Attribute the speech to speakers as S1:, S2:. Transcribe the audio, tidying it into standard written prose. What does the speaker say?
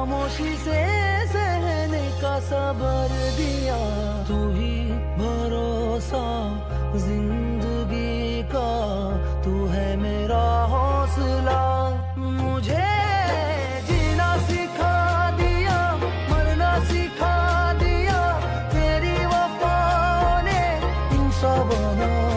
S1: खामोशी से सहने का सबर दिया, तू ही भरोसा जिंदगी का, तू है मेरा हौसला। मुझे जीना सिखा दिया, मरना सिखा दिया, तेरी वफा ने इंसान बना